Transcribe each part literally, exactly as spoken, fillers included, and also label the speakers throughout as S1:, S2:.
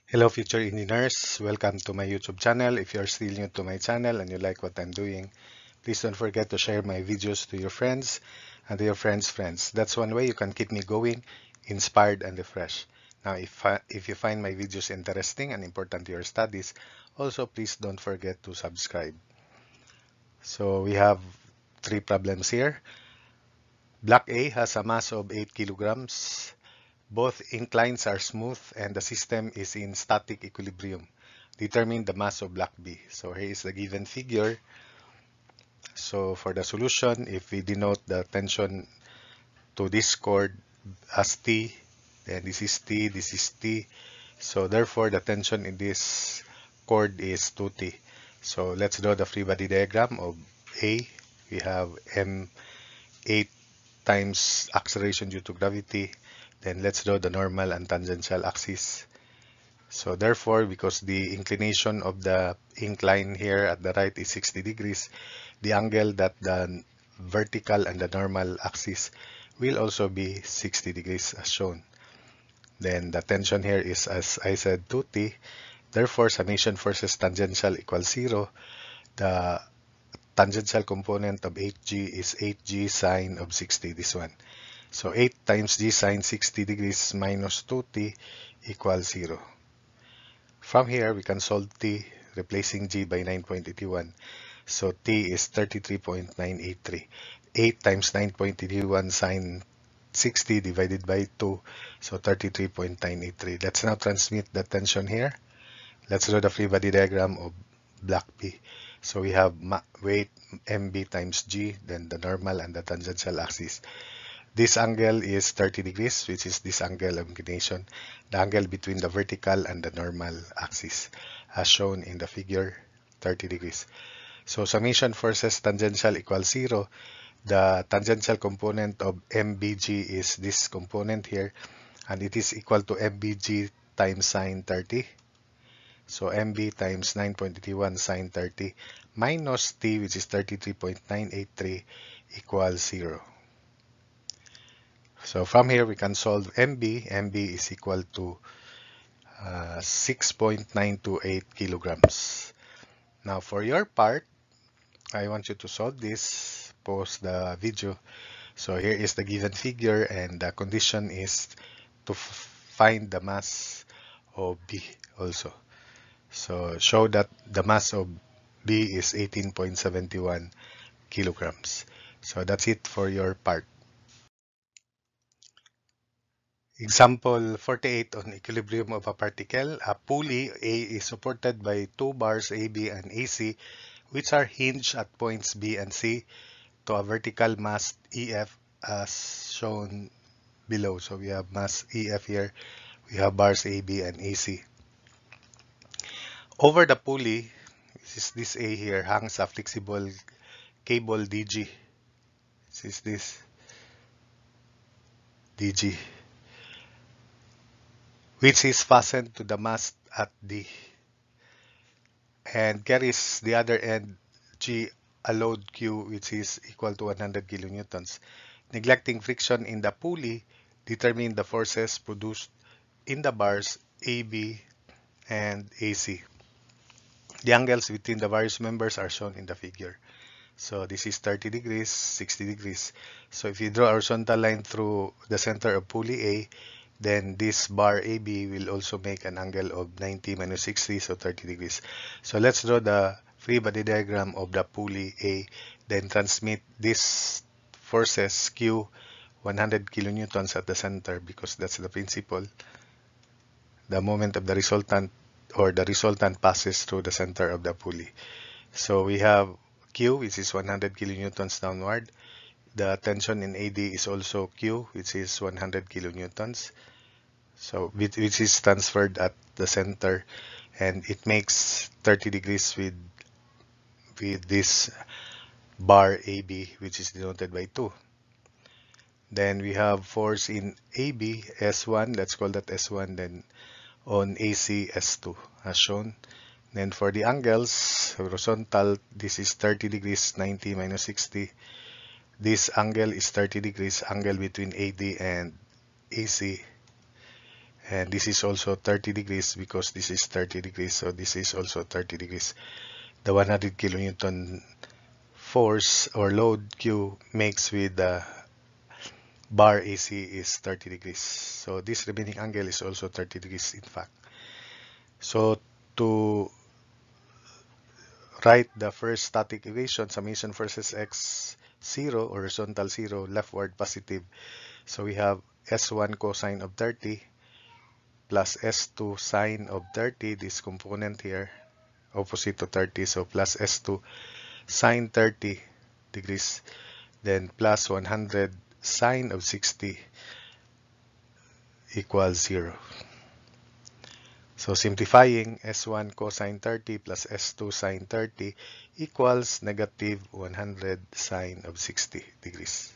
S1: Hello future engineers, welcome to my YouTube channel. If you're still new to my channel and you like what I'm doing, please don't forget to share my videos to your friends and to your friends' friends. That's one way you can keep me going, inspired and refreshed. Now if, uh, if you find my videos interesting and important to your studies, also please don't forget to subscribe. So we have three problems here. Block A has a mass of eight kilograms. Both inclines are smooth and the system is in static equilibrium. Determine the mass of block B. So here is the given figure. So for the solution, if we denote the tension to this chord as T, then this is T, this is T. So therefore, the tension in this chord is two T. So let's draw the free body diagram of A. We have m eight times acceleration due to gravity. Then let's draw the normal and tangential axis. So therefore, because the inclination of the incline here at the right is sixty degrees, the angle that the vertical and the normal axis will also be sixty degrees as shown. Then the tension here is, as I said, two T. Therefore, summation forces tangential equals zero. The tangential component of eight G is eight G sine of sixty, this one. So eight times G sine sixty degrees minus two T equals zero. From here, we can solve T, replacing G by nine point eight one. So T is thirty-three point nine eight three. eight times nine point eight one sine sixty divided by two, so thirty-three point nine eight three. Let's now transmit the tension here. Let's draw the free body diagram of block B. So we have weight M B times G, then the normal and the tangential axis. This angle is thirty degrees, which is this angle of inclination, the angle between the vertical and the normal axis, as shown in the figure, thirty degrees. So summation forces tangential equals zero. The tangential component of M B G is this component here, and it is equal to M B G times sine thirty. So M B times nine point eight one sine thirty minus T, which is thirty-three point nine eight three, equals zero. So from here, we can solve M B. M B is equal to uh, six point nine two eight kilograms. Now for your part, I want you to solve this, pause the video. So here is the given figure and the condition is to find the mass of B also. So show that the mass of B is eighteen point seven one kilograms. So that's it for your part. Example forty-eight on equilibrium of a particle. A pulley A is supported by two bars A B and A C, which are hinged at points B and C to a vertical mass E F as shown below. So we have mass E F here. We have bars A B and A C. Over the pulley, this is this A here, hangs a flexible cable D G. This is this D G, which is fastened to the mast at D and carries the other end G a load Q which is equal to one hundred kilonewtons. Neglecting friction in the pulley, determine the forces produced in the bars A B and A C. The angles between the various members are shown in the figure. So this is thirty degrees, sixty degrees. So if you draw a horizontal line through the center of pulley A, then this bar A B will also make an angle of ninety minus sixty, so thirty degrees. So let's draw the free body diagram of the pulley A, then transmit this forces Q one hundred kilonewtons at the center because that's the principle. The moment of the resultant or the resultant passes through the center of the pulley. So we have Q, which is one hundred kilonewtons downward. The tension in A D is also Q, which is one hundred kilonewtons. So which is transferred at the center, and it makes thirty degrees with with this bar A B, which is denoted by two. Then we have force in A B, S one, let's call that S one, then on A C, S two, as shown. Then for the angles, horizontal, this is thirty degrees, ninety minus sixty. This angle is thirty degrees, angle between A D and A C. and this is also thirty degrees because this is thirty degrees, so this is also thirty degrees. The one hundred kilonewton force or load Q makes with the bar A C is thirty degrees. So this remaining angle is also thirty degrees in fact. So to write the first static equation, summation versus x zero, horizontal zero, leftward positive. So we have S one cosine of thirty plus S two sine of thirty, this component here, opposite to thirty, so plus S two sine thirty degrees, then plus one hundred sine of sixty equals zero. So simplifying, S one cosine thirty plus S two sine thirty equals negative one hundred sine of sixty degrees.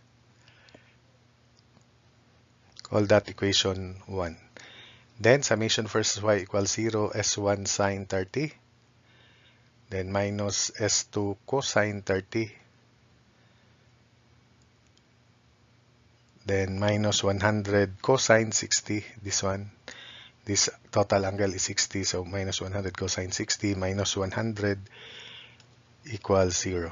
S1: Call that equation one. Then summation versus y equals zero, S one sine thirty, then minus S two cosine thirty, then minus one hundred cosine sixty, this one. This total angle is sixty, so minus one hundred cosine sixty minus one hundred equals zero.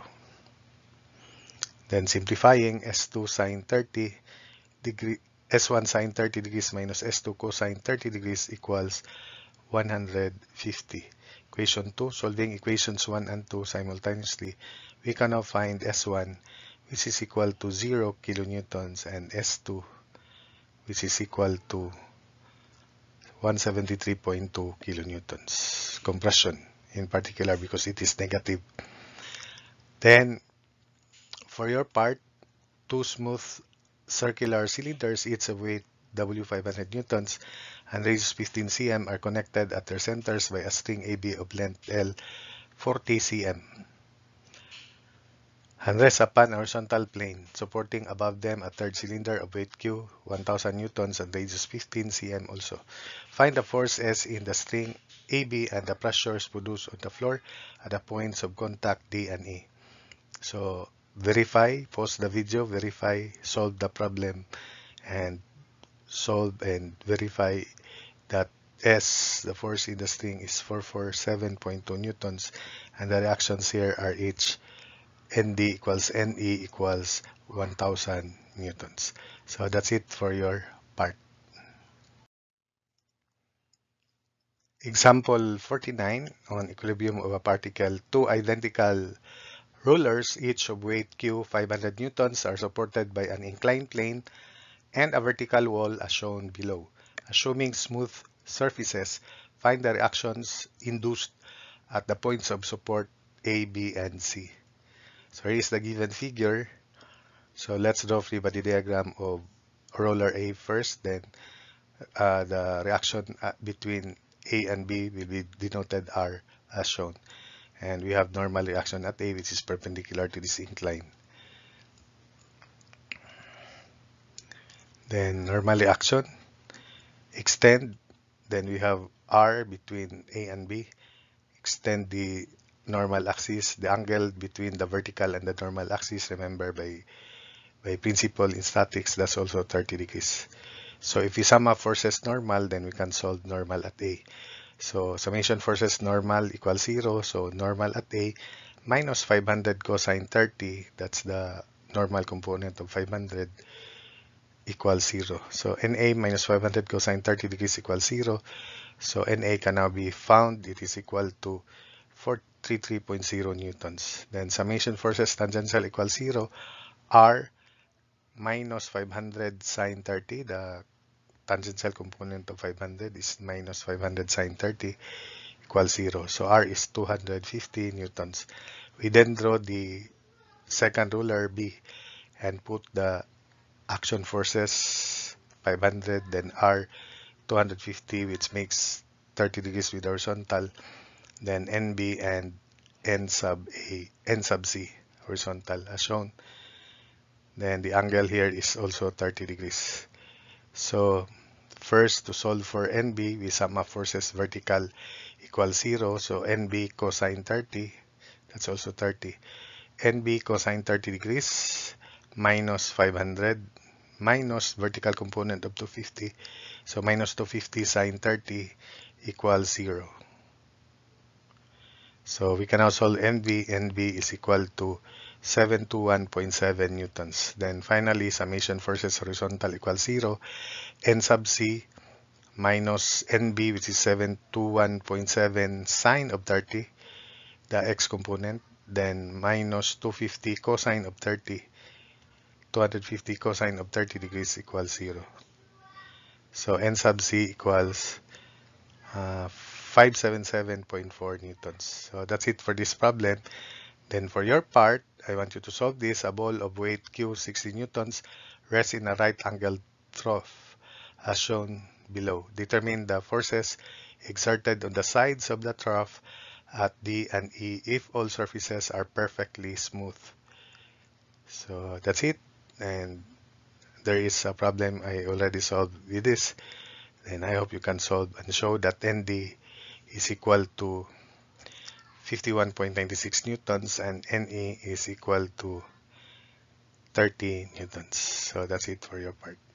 S1: Then simplifying, S two sine thirty degree, S one sine thirty degrees minus S two cosine thirty degrees equals one hundred fifty. Equation two, solving equations one and two simultaneously, we can now find S one, which is equal to zero kilonewtons, and S two, which is equal to one hundred seventy-three point two kilonewtons. Compression in particular because it is negative. Then for your part, two smooth circular cylinders, each of weight W five hundred newtons and radius fifteen centimeters, are connected at their centers by a string A B of length L forty centimeters and rest upon a horizontal plane, supporting above them a third cylinder of weight Q, one thousand newtons and radius fifteen centimeters also. Find the force S in the string A B and the pressures produced on the floor at the points of contact D and E. So verify, pause the video, verify, solve the problem, and solve and verify that S, the force in the string, is four hundred forty-seven point two newtons, and the reactions here are H, N D equals N E equals one thousand newtons. So that's it for your part. Example forty-nine, on equilibrium of a particle. Two identical rollers, each of weight Q, five hundred newtons, are supported by an inclined plane and a vertical wall as shown below. Assuming smooth surfaces, find the reactions induced at the points of support A, B, and C. So here is the given figure. So let's draw free body diagram of roller A first, then uh, the reaction between A and B will be denoted R as shown. And we have normal reaction at A, which is perpendicular to this incline. Then normal reaction, extend, then we have R between A and B, extend the normal axis, the angle between the vertical and the normal axis, remember by, by principle in statics, that's also thirty degrees. So if we sum up forces normal, then we can solve normal at A. So summation forces normal equals zero, so normal at A minus five hundred cosine thirty, that's the normal component of five hundred, equals zero. So N A minus five hundred cosine thirty degrees equals zero. So N A can now be found, it is equal to four hundred thirty-three point zero newtons. Then summation forces tangential equals zero. R minus five hundred sine thirty, the tangential component of five hundred is minus five hundred sine thirty, equals zero. So R is two hundred fifty newtons. We then draw the second ruler B and put the action forces five hundred, then R two hundred fifty, which makes thirty degrees with horizontal, then N B and N sub A, N sub C horizontal as shown. Then the angle here is also thirty degrees. So first, to solve for N B, we sum up forces vertical equals zero. So N B cosine thirty, that's also thirty. N B cosine thirty degrees minus five hundred minus vertical component of two hundred fifty. So minus two hundred fifty sine thirty equals zero. So we can now solve N B. N B is equal to seven hundred twenty-one point seven newtons. Then finally, summation forces horizontal equals zero. N sub C minus N B, which is seven hundred twenty-one point seven sine of thirty, the x component, then minus two hundred fifty cosine of thirty. two hundred fifty cosine of thirty degrees equals zero. So N sub C equals uh, five hundred seventy-seven point four newtons. So that's it for this problem. Then for your part, I want you to solve this. A ball of weight Q sixty newtons rests in a right angled trough as shown below. Determine the forces exerted on the sides of the trough at D and E if all surfaces are perfectly smooth. So that's it. And there is a problem I already solved with this. And I hope you can solve and show that N D is equal to fifty-one point nine six newtons and N E is equal to thirty newtons. So that's it for your part.